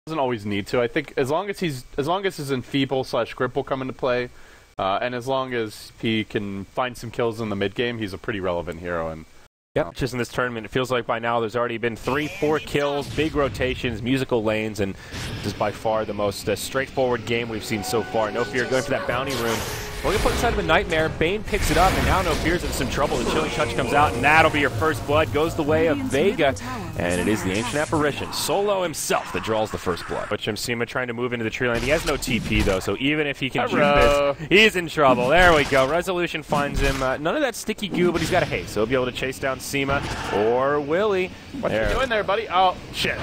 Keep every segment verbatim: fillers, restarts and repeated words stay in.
Doesn't always need to. I think as long as he's as long as his enfeeble slash grip will come into play, uh, and as long as he can find some kills in the mid game, he's a pretty relevant hero. And Yep, wow. Just in this tournament, it feels like by now there's already been three, four kills, big rotations, musical lanes, and this is by far the most uh, straightforward game we've seen so far. No Fear going for that bounty room. We're going to put inside of a Nightmare. Bane picks it up, and now No Fear's in some trouble. The Chilling Touch comes out, and that'll be your first blood. Goes the way of Vega, and it is the Ancient Apparition, Solo himself, that draws the first blood. But Sima trying to move into the tree line. He has no T P, though, so even if he can juke this, he's in trouble. There we go. Resolution finds him. Uh, none of that sticky goo, but he's got a haste, so he'll be able to chase down Sima or Willie. What there. you doing there, buddy? Oh, shit.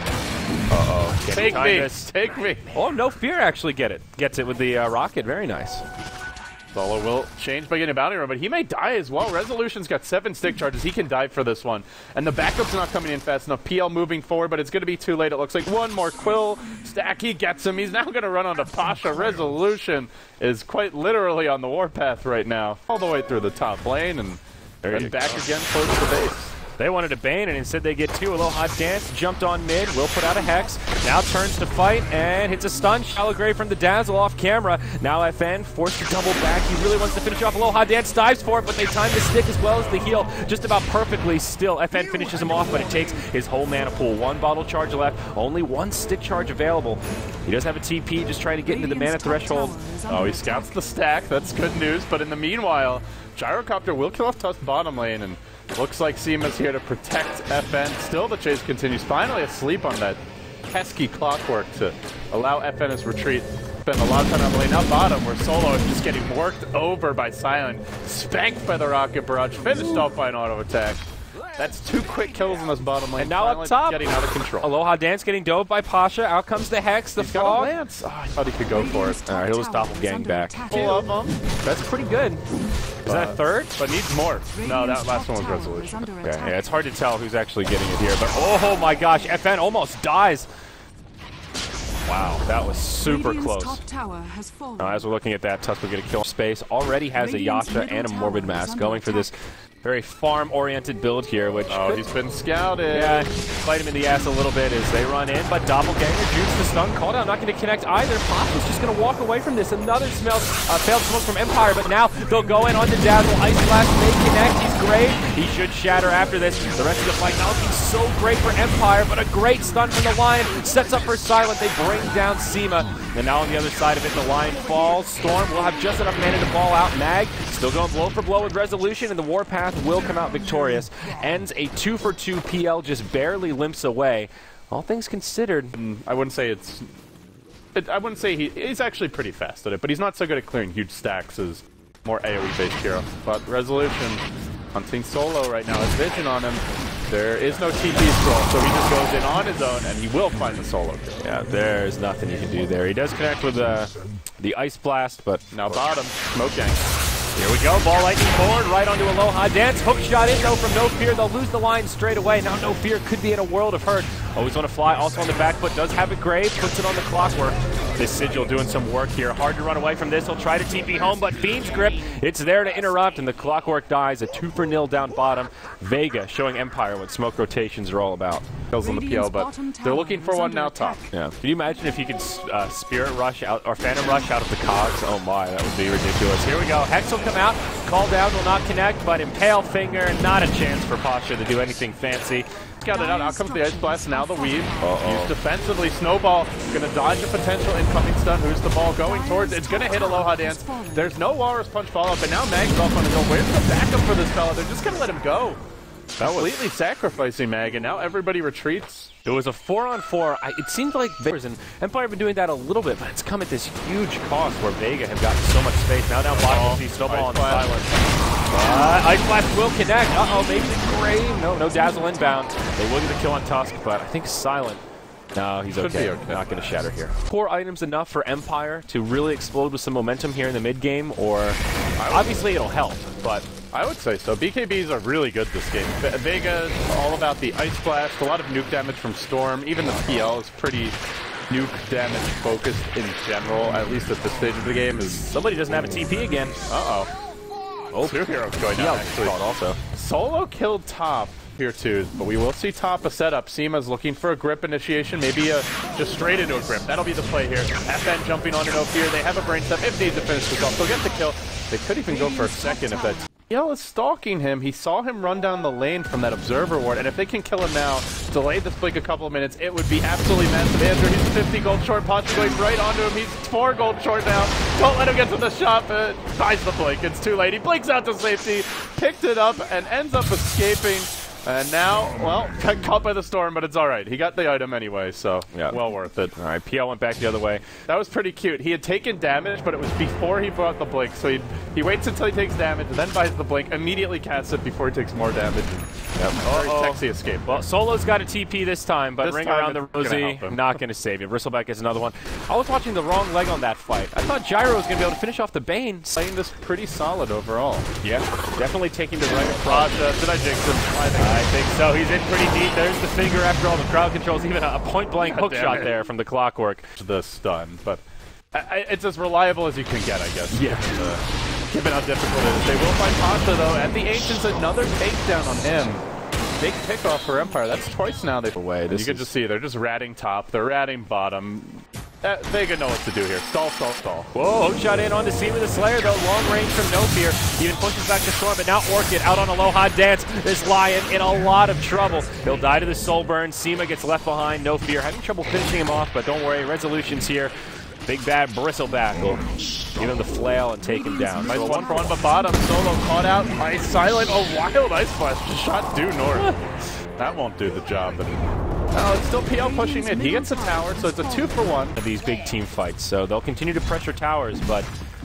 Uh-oh. Take me. This. Take me. Oh, No Fear actually get it. Gets it with the uh, rocket. Very nice. Solo will change by getting a bounty run, but he may die as well. Resolution's got seven stick charges. He can dive for this one. And the backup's not coming in fast enough. P L moving forward, but it's going to be too late. It looks like one more Quill stack. He gets him. He's now going to run onto Pasha. Resolution is quite literally on the warpath right now. All the way through the top lane and then back go. again towards the base. They wanted a Bane, and instead they get two. Aloha Dance jumped on mid, will put out a Hex, now turns to fight, and hits a stun. Shallow Grave from the Dazzle off camera. Now F N forced to double back. He really wants to finish off. Aloha Dance dives for it, but they time the stick as well as the heal just about perfectly. Still, F N finishes him off, but it takes his whole mana pool. One bottle charge left, only one stick charge available. He does have a T P, just trying to get into the mana threshold. Oh, he scouts the stack. That's good news, but in the meanwhile, Gyrocopter will kill off Tusk bottom lane, and looks like Sima's here to protect F N. Still the chase continues. Finally asleep on that pesky clockwork to allow F N his retreat. Spend a lot of time on the lane. Now bottom, where Solo is just getting worked over by Silent. Spanked by the Rocket Barrage. Finished off by an auto attack. That's two quick kills in this bottom lane. And now Silent up top, getting out of control. Aloha Dance getting dove by Pasha. Out comes the Hex, the He's fog. got a lance. Oh, I thought he could go for it. All right, he'll just doppelgang back. Full of them. That's pretty good. Is but, that a third? But needs more. No, that last one was Resolution. Okay, yeah, it's hard to tell who's actually getting it here. But oh my gosh, F N almost dies. Wow, that was super close. Now, as we're looking at that, Tusk will get a kill space. Already has a Yasha and a Morbid Mask going for this very farm-oriented build here, which oh, could, he's been scouted. Yeah, bite him in the ass a little bit as they run in, but Doppelganger jukes the stun. Call down, not going to connect either. Pasha's just going to walk away from this. Another smell, uh, failed smoke from Empire, but now they'll go in on the Dazzle. Ice Blast may connect. He's great. He should shatter after this. The rest of the fight not looking so great for Empire, but a great stun from the Lion. Sets up for Silent. They bring down Sima. And now on the other side of it, the Lion falls. Storm will have just enough mana to ball out. Mag still going blow for blow with Resolution, and the Warpath will come out victorious. Ends a two for two. P L just barely limps away. All things considered, I wouldn't say it's... It, I wouldn't say he, he's actually pretty fast at it, but he's not so good at clearing huge stacks as more AoE-based hero. But Resolution hunting Solo right now. Has vision on him. There is no T P scroll, so he just goes in on his own, and he will find the Solo kill. Yeah, there's nothing you can do there. He does connect with uh, the Ice Blast, but... Now bottom, Smoke Gang. Here we go, ball lightning forward, right onto Aloha Dance. Hook shot in though from No Fear. They'll lose the line straight away. Now No Fear could be in a world of hurt. Always on a fly, also on the back foot. Does have a grave, puts it on the clockwork. This Sigil doing some work here. Hard to run away from this. He'll try to T P home, but Fiend's Grip, it's there to interrupt, and the clockwork dies. A two for nil down bottom. Vega showing Empire what smoke rotations are all about. Kills on the P L, but they're looking for one now top. Yeah. Can you imagine if you could uh, Spirit Rush out, or Phantom Rush out of the cogs? Oh my, that would be ridiculous. Here we go. Hex will come out. Call down will not connect, but Impale Finger, not a chance for Pasha to do anything fancy. Got it out. Out comes the Ice Blast. Now the weave. Uh-oh. Used defensively. Snowball going to dodge a potential incoming stun. Who's the ball going towards? It's going to hit Aloha Dance. There's no Walrus Punch follow-up, but now Mag's off on his own. Where's the backup for this fella? They're just going to let him go. That was completely sacrificing Mag, and now everybody retreats. It was a four on four. I, it seemed like Vegas and Empire have been doing that a little bit, but it's come at this huge cost where Vega have gotten so much space. Now down bottom, we'll see Snowball on Silent. Uh, Ice Blast will connect. Uh-oh, maybe the Grave. No, no Dazzle inbound. They will get the kill on Tusk, but I think Silent. No, he's okay. okay. Not going to shatter here. Core items enough for Empire to really explode with some momentum here in the mid game, or obviously it'll help, but I would say so. B K Bs are really good this game. Ve Vega, all about the Ice Blast, a lot of nuke damage from Storm. Even the P L is pretty nuke damage focused in general, at least at this stage of the game. Is somebody doesn't have a T P again. Uh-oh. Oh, two heroes going down, actually. Also. Solo killed top. here too, but we will see top a setup. Seema's looking for a grip initiation, maybe a, just straight into a grip. That'll be the play here. F N jumping on an no fear. They have a brain step if they need to finish this off. They'll get the kill. They could even go for a second if that T L is stalking him. He saw him run down the lane from that observer ward, and if they can kill him now, delay this blink a couple of minutes, it would be absolutely massive. Andrew, he's fifty gold short. Pasha going right onto him. He's four gold short now. Don't let him get to the shop. Uh, buys the blink. It's too late. He blinks out to safety, picked it up, and ends up escaping. And now, well, got caught by the storm, but it's all right. He got the item anyway, so yeah, well worth it. All right, P L went back the other way. That was pretty cute. He had taken damage, but it was before he brought the blink, so he he waits until he takes damage, then buys the blink, immediately casts it before he takes more damage. Yep. Very Uh-oh. sexy escape. Well, Solo's got a T P this time, but This ring time around the it's gonna Rosie, help him. not going to save you. Bristleback gets another one. I was watching the wrong leg on that fight. I thought Gyro was going to be able to finish off the Bane. Playing this pretty solid overall. Yeah, definitely taking the right approach. Raja, did I jinx him? I think I think so. He's in pretty deep. There's the finger after all the crowd controls. Even a, a point-blank hook damn shot it. there from the Clockwork. the stun, but I, I, it's as reliable as you can get, I guess. Yeah. Uh, given how difficult it is. They will find Pasha, though, at the Ancients. Another takedown on him. Big pickoff for Empire. That's twice now they've away. You can just see they're just ratting top. They're ratting bottom. Uh, Vega know what to do here. Stall, stall, stall. Whoa, hook shot in on the Seema the Slayer, though. Long range from No Fear. Even pushes back the Storm, but now Orchid out on Aloha Dance. This Lion in a lot of trouble. He'll die to the Soul Burn. Seema gets left behind. No Fear having trouble finishing him off, but don't worry. Resolution's here. Big bad Bristleback will give him the flail and take him down. Nice So one for one, but bottom. Solo caught out by Silent. A wild ice flash. Shot due north. That won't do the job. But oh, it's still P L pushing in. He gets a tower, so it's a two for one. These big team fights, so they'll continue to pressure towers, but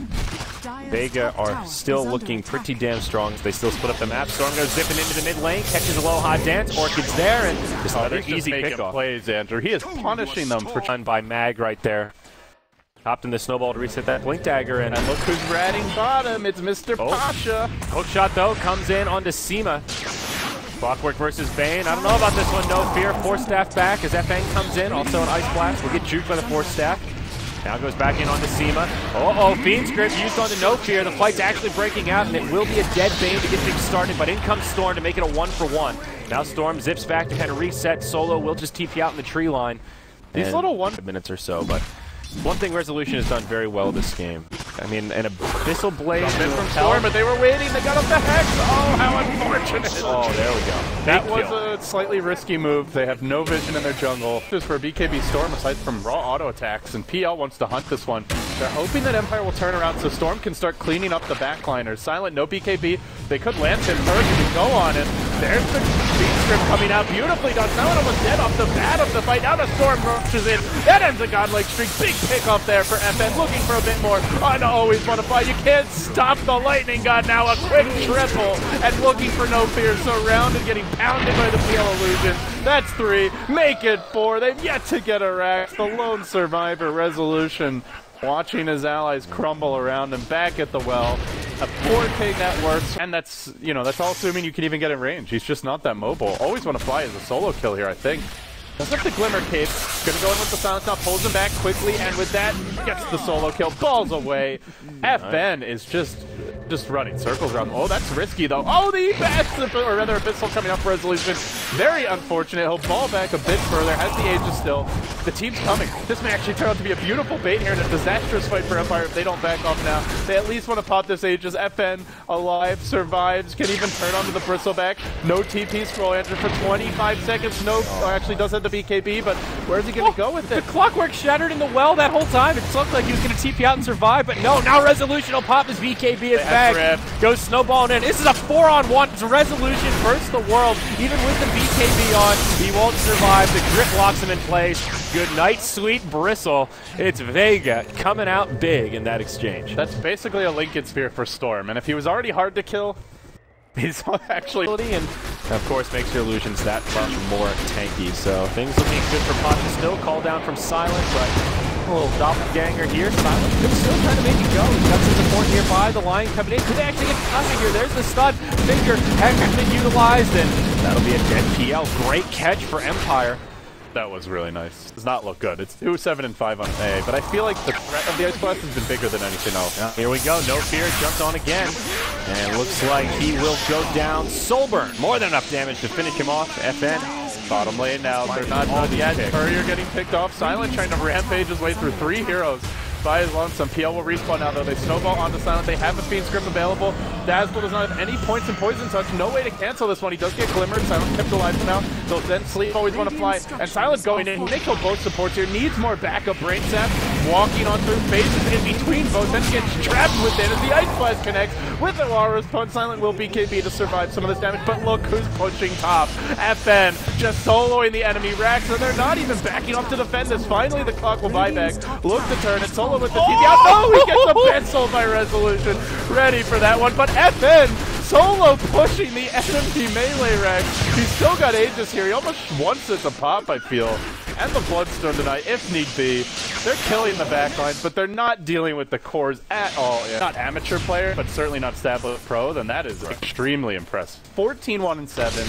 Vega are still looking pretty damn strong. They still split up the map. Storm goes zipping into the mid lane, catches Aloha Dance. Orchid's there, and just another He's easy just making pickoff. plays, Andrew. He is punishing them for Done by Mag right there. Hopped in the snowball to reset that blink dagger, and, And look who's ratting bottom. It's Mister Oh. Pasha. hook shot though comes in onto Seema. Clockwork versus Bane. I don't know about this one. No Fear. Force staff back as F N comes in. Also an ice blast. Will get juked by the force staff. Now goes back in onto Seema. Uh-oh, Fiend's Grip used onto No Fear. The fight's actually breaking out, and it will be a dead Bane to get things started, but in comes Storm to make it a one for one. Now Storm zips back to kind of reset. Solo will just T P out in the tree line. These And little one minutes or so, but one thing Resolution has done very well this game. I mean, an Abyssal Blade bit from Storm, but they were waiting. They got up the Hex. Oh, how unfortunate. Oh, there we go. That Big was kill. a slightly risky move. They have no vision in their jungle. Just for B K B Storm, aside from raw auto attacks, and P L wants to hunt this one. They're hoping that Empire will turn around so Storm can start cleaning up the backliners. Silent, no B K B. They could land him first and go on him. There's the beat strip coming out beautifully done. Silent almost dead off the bat of the fight. Now the Storm rushes in. That ends a godlike streak. Big pick up there for F N, looking for a bit more. I always want to fight. You can't stop the lightning god now. A quick triple and looking for No Fear. Surrounded, getting pounded by the P L illusion. That's three. Make it four. They've yet to get a rack. The lone survivor, Resolution, watching his allies crumble around him back at the well. A four K net works, and that's, you know, that's all assuming you can even get in range. He's just not that mobile. Always want to fly as a solo kill here, I think. Doesn't have the Glimmer Cape. Gonna go in with the Silence now, pulls him back quickly, and with that, gets the solo kill. Balls away. F N is just just running circles around. Oh, that's risky, though. Oh, the Abyss, or rather, Abyssal coming up for Resolution. Very unfortunate. He'll ball back a bit further, has the Aegis still. The team's coming. This may actually turn out to be a beautiful bait here and a disastrous fight for Empire if they don't back off now. They at least want to pop this Aegis. F N alive, survives, can even turn onto the Bristleback. No T P scroll answer for twenty-five seconds. No, oh, actually does have the B K B, but where's he going to Oh, go with the it? Clockwork shattered in the well that whole time. It looked like he was going to T P out and survive, but no, now Resolution will pop his B K B is back. Drift. Goes snowballing in. This is a four on one. It's Resolution versus the world. Even with the B K B on, he won't survive. The grip locks him in place. Good night, sweet Bristle. It's Vega coming out big in that exchange. That's basically a Lincoln Sphere for Storm, and if he was already hard to kill, he's actually... And of course makes your illusions that much more tanky. So things looking good for Pasha still. Call down from Silent, but a little doppelganger here. Silent could still try to make it go. He's got some support nearby. The line coming in. Could they actually get Pasha here? There's the stun. Finger has been utilized, and that'll be a dead P L. Great catch for Empire. That was really nice. Does not look good. It's two, seven, and five on A, but I feel like the threat of the Ice Blast has been bigger than anything else. Yeah. Here we go. No Fear jumped on again. And it looks like he will go down. Soulburn, more than enough damage to finish him off. F N. Bottom lane now, they're not done yet. Courier getting picked off. Silent trying to rampage his way through three heroes by his lonesome. P L will respawn now, though. They snowball onto Silent. They have a Fiend's Grip available. Dazzle does not have any points in Poison Touch. No way to cancel this one. He does get Glimmered. Silent kept alive for now. They'll then Sleep always want to fly. And Silent going in. He may kill both supports here. Needs more backup. Brain Sap walking on through phases in between both. Then gets trapped within as the Ice Blast connects with the Walrus Punch. Silent will B K B to survive some of this damage. But look who's pushing top. F N just soloing the enemy racks. And they're not even backing up to defend this. Finally, the clock will buy back. Look to turn it. Solo with the T P out. Oh, he gets a pencil by Resolution. Ready for that one. But F N Solo pushing the enemy melee rack. He's still got Aegis here. He almost wants it to pop, I feel. And the Bloodstone tonight, if need be. They're killing the backlines, but they're not dealing with the cores at all. Yeah. Not amateur player, but certainly not established pro. Then that is extremely impressive. fourteen one and seven.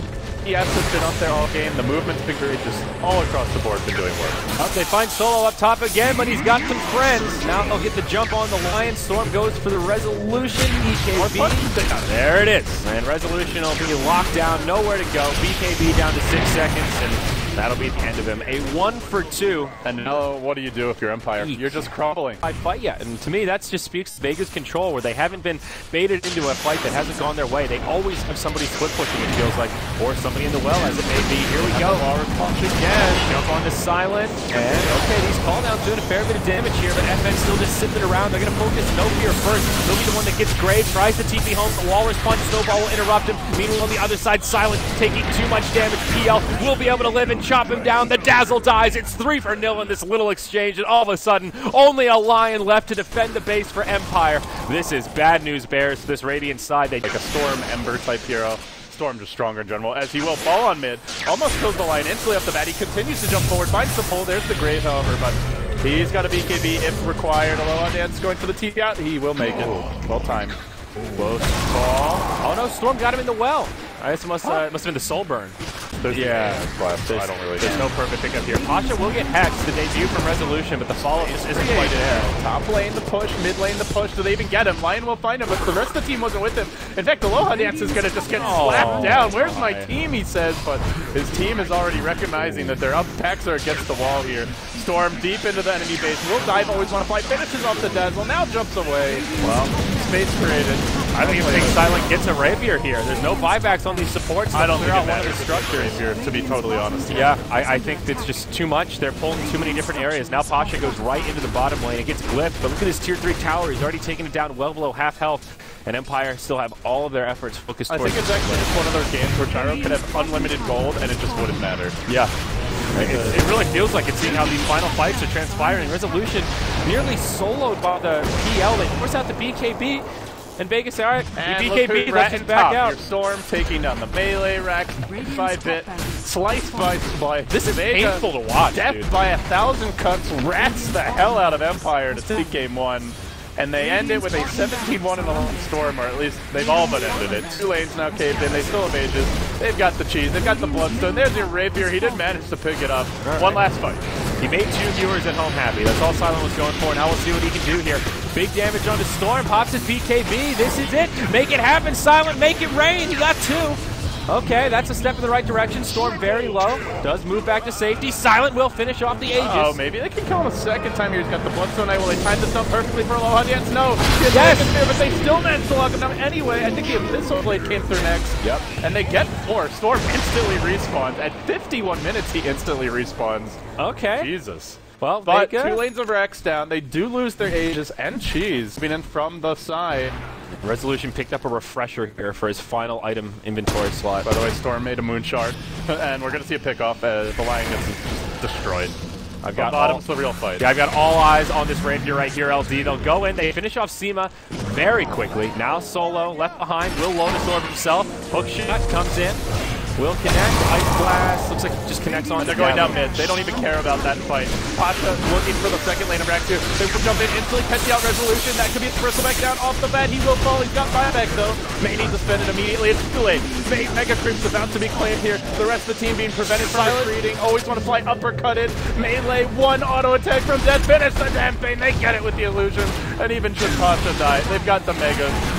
P S has been up there all game. The movement's been great, just all across the board, been doing work. Up, they find Solo up top again, but he's got some friends. Now they'll get the jump on the Lion. Storm goes for the Resolution. B K B. There it is. And Resolution will be locked down, nowhere to go. B K B down to six seconds, and that'll be the end of him. A one for two. And now what do you do if you're Empire? Eek. You're just crumbling. I fight yet. And to me, that just speaks to Vega's control, where they haven't been baited into a fight that hasn't gone their way. They always have somebody split pushing, it feels like, or somebody in the well, as it may be. Here we go. Walrus Punch again. Jump on to Silent. And, okay, these cooldowns doing a fair bit of damage here, but F N still just sitting around. They're going to focus No Fear first. They'll be the one that gets Grave, tries to T P home. The Walrus Punch, Snowball will interrupt him. Meanwhile, on the other side, Silent taking too much damage. P L will be able to live and chop him down. The Dazzle dies. It's three for nil in this little exchange, and all of a sudden, only a Lion left to defend the base for Empire. This is bad news, Bears. This Radiant side, they like a Storm Ember type hero. Storm just stronger in general, as he will fall on mid. Almost kills the Lion instantly off the bat. He continues to jump forward, finds the pull. There's the Grave, however, but he's got a B K B if required. Aloha Dance going for the T P out. He will make it. Well timed. Close call. Oh no, Storm got him in the well. I guess it must, uh, must have been the Soulburn. There's yeah, blast, so I don't really There's know. no perfect pickup here. Pasha will get Hex, the debut from Resolution, but the follow-up just isn't quite there. Top lane the push, mid lane the push. Do they even get him? Lion will find him, but the rest of the team wasn't with him. In fact, Aloha Dance is going to just get oh, slapped down. Where's my team, he says, but his team is already recognizing that their up packs are against the wall here. Storm deep into the enemy base. Will dive, always want to fight. Finishes off the Dazzle, now jumps away. Well, space created. I don't even think Silent gets a Rapier here. There's no buybacks on these supports. I don't think it matters the structures here, to be totally honest. Yeah, I, I think it's just too much. They're pulling too many different areas. Now Pasha goes right into the bottom lane. It gets glyphed, but look at his tier three tower. He's already taken it down well below half health. And Empire still have all of their efforts focused I towards think it's actually just one of those games where Gyro could have unlimited gold and it just wouldn't matter. Yeah. It, it really feels like it's seeing how these final fights are transpiring. Resolution nearly soloed by the P L. They force out the B K B. And Vegas say, all right, B K B, let's back top. out. Your Storm taking down the melee rack bit by bit, slice by slice. This is Vega, painful to watch, Death dude. by a thousand cuts rats the hell out of Empire to take game one. And they end it with a seventeen one in the lone Storm, or at least they've all but ended it. Two lanes now caved in. They still have Aegis. They've got the cheese. They've got the Bloodstone. There's your Rapier. He didn't manage to pick it up. Right. One last fight. He made two viewers at home happy. That's all Silent was going for. Now we'll see what he can do here. Big damage on the Storm. Pops his B K B. This is it. Make it happen, Silent. Make it rain. You got two. Okay, that's a step in the right direction. Storm very low. Does move back to safety. Silent will finish off the Aegis. Oh, maybe they can kill him a second time here. He's got the Bloodstone Knight. Will they time this up perfectly for Aloha Dance? No. Yes. Here, but they still managed to lock him down anyway. I think the Abyssal Blade came through next. Yep. And they get four. Storm instantly respawns. At fifty-one minutes, he instantly respawns. Okay. Jesus. Well, but Vega. two lanes of Rex down. They do lose their Aegis and cheese. I mean, and from the side. Resolution picked up a refresher here for his final item inventory slot. By the way, Storm made a Moonshard, and we're going to see a pickoff as the Lion gets destroyed. I've got bottom's the real fight. Yeah, I've got all eyes on this Rapier right here, L D. They'll go in. They finish off Seema very quickly. Now Solo left behind. Will Lotus Orb himself. Hook shot comes in. Will connect. Ice Blast. Looks like it just connects on. And they're going down mid. They don't even care about that fight. Pasha looking for the second lane of Rack two. They will jump in instantly. Catch the out Resolution. That could be a bristleback down off the bat. He will fall. He's got buyback though. May need to spend it immediately. It's too late. May Mega Creep's about to be claimed here. The rest of the team being prevented from retreating. Always want to fly uppercutted. Melee one auto attack from Death. Finish the damn thing. They get it with the illusion. And even should Pasha die, they've got the Megas.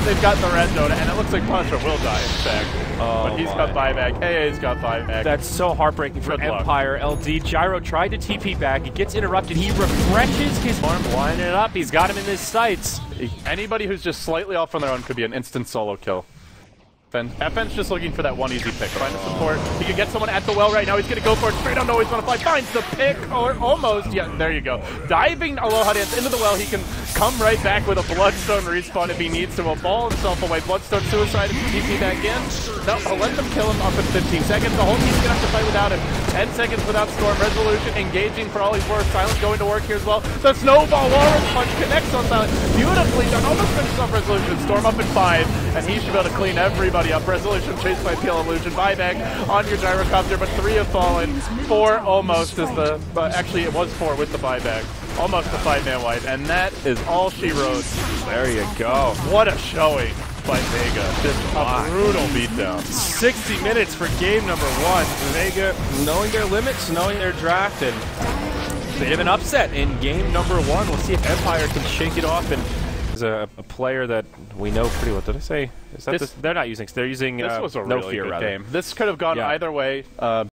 they've got the red zone, and it looks like Pasha will die, in fact. Oh but he's my. got buyback. A A's got buyback. That's so heartbreaking for Good luck. Empire. L D, Gyro tried to T P back. He gets interrupted. He refreshes his arm, lining it up. He's got him in his sights. Anybody who's just slightly off on their own could be an instant solo kill. F N's just looking for that one easy pick. Find the support. He could get someone at the well right now. He's going to go for it. Straight on, no, he's going to fly. Finds the pick, or almost. Yeah, there you go. Diving Aloha Dance into the well. He can come right back with a Bloodstone respawn if he needs to. Will ball himself away. Bloodstone suicide and T P back in. No, he'll let them kill him up in fifteen seconds. The whole team's going to have to fight without him. ten seconds without Storm. Resolution engaging for all he's worth. Silence going to work here as well. The Snowball Walrus Punch connects on Silence. Beautifully done. Almost finishes off Resolution. Storm up in five, and he should be able to clean everybody up. Resolution chased by P L Illusion. Buyback on your Gyrocopter, but three have fallen. Four almost is the, uh, actually it was four with the buyback. Almost a five-man wipe, and that is all she wrote. There you go. What a showing by Vega. Just a brutal beatdown. sixty minutes for game number one. Vega knowing their limits, knowing their draft, and bit of an upset in game number one. We'll see if Empire can shake it off. And is a, a player that we know pretty well. Did I say? Is that This- this? They're not using. They're using. This uh, was a no really fear good rather. game. This could have gone Yeah. either way. Uh,